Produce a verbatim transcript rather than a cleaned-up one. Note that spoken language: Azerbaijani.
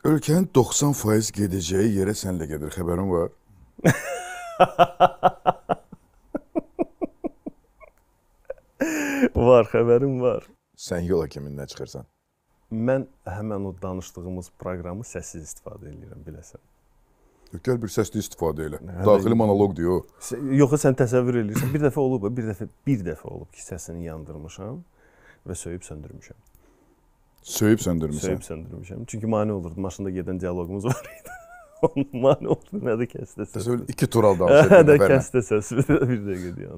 Ölkənin doxsan faiz gedəcəyi yerə sənlə gedir, xəbərin var? Var, xəbərim var. Sən yola kiminlə çıxırsan? Mən həmən o danışdığımız proqramı səssiz istifadə edirəm, biləsən. Gəl bir səsli istifadə elə. Daxili monoloq diyor. Yox, sən təsəvvür edirsən. Bir dəfə olub, bir dəfə, bir dəfə olub ki, səsini yandırmışam və söyüb söndürmüşəm. Söyüb söndürmüşəm? Söyüb söndürmüşəm. Çünki mane olurdu. Maşında gedən dialoqumuz var idi. Onun mane olurdu. Nə də kəsdə səs. İki tur aldı. Nə də kəsdə səs. Bir dəqiqə deyəm.